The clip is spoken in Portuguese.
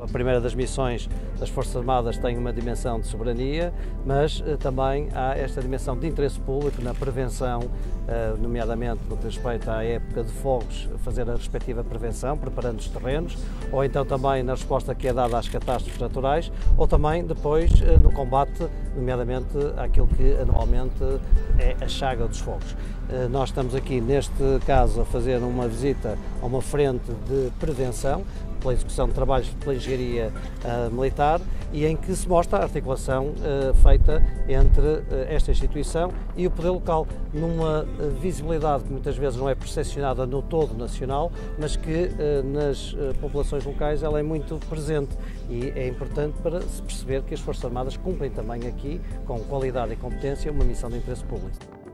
A primeira das missões das Forças Armadas tem uma dimensão de soberania, mas também há esta dimensão de interesse público na prevenção, nomeadamente no que diz respeito à época de fogos, fazer a respectiva prevenção, preparando os terrenos, ou então também na resposta que é dada às catástrofes naturais, ou também depois no combate, nomeadamente àquilo que anualmente é a chaga dos fogos. Nós estamos aqui, neste caso, a fazer uma visita a uma frente de prevenção, pela execução de trabalhos pela engenharia militar, e em que se mostra a articulação feita entre esta instituição e o poder local, numa visibilidade que muitas vezes não é percepcionada no todo nacional, mas que nas populações locais ela é muito presente, e é importante para se perceber que as Forças Armadas cumprem também aqui, com qualidade e competência, uma missão de interesse público.